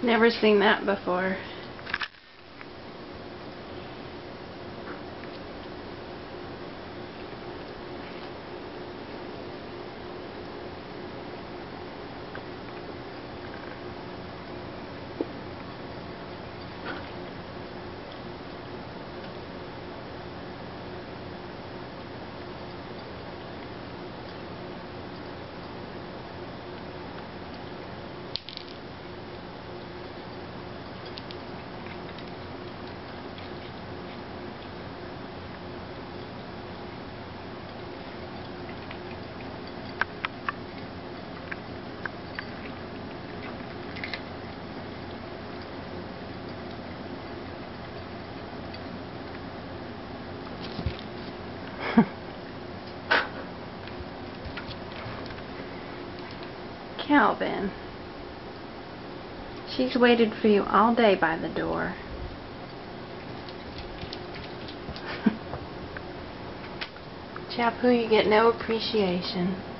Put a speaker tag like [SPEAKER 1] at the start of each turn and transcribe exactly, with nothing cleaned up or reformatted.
[SPEAKER 1] Never seen that before. Calvin, she's waited for you all day by the door. Chappu, you get no appreciation.